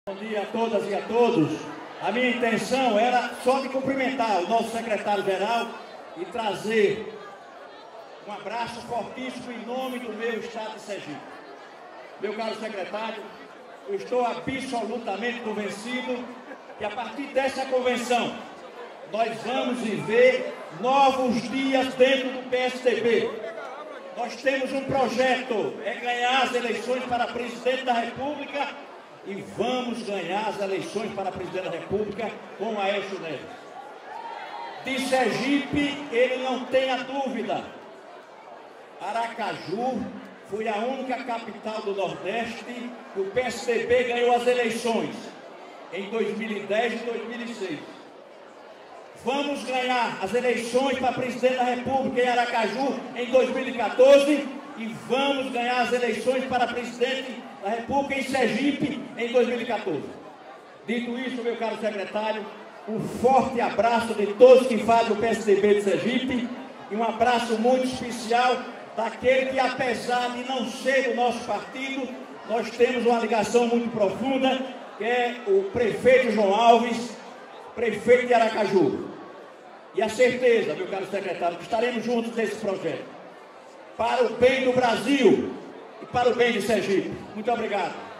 Bom dia a todas e a todos. A minha intenção era só de cumprimentar o nosso secretário-geral e trazer um abraço fortíssimo em nome do meu estado de Sergipe. Meu caro secretário, eu estou absolutamente convencido que a partir dessa convenção nós vamos viver novos dias dentro do PSDB. Nós temos um projeto, é ganhar as eleições para presidente da República e vamos ganhar as eleições para presidente da República com Aécio Neves. De Sergipe, ele não tenha dúvida. Aracaju foi a única capital do Nordeste que o PSDB ganhou as eleições em 2010 e 2006. Vamos ganhar as eleições para presidente da República em Aracaju em 2014 e vamos ganhar as eleições para presidente da República em Sergipe em 2014. Dito isso, meu caro secretário, um forte abraço de todos que fazem o PSDB de Sergipe e um abraço muito especial daquele que, apesar de não ser do nosso partido, nós temos uma ligação muito profunda, que é o prefeito João Alves, prefeito de Aracaju. E a certeza, meu caro secretário, que estaremos juntos nesse projeto, para o bem do Brasil e para o bem de Sergipe. Muito obrigado.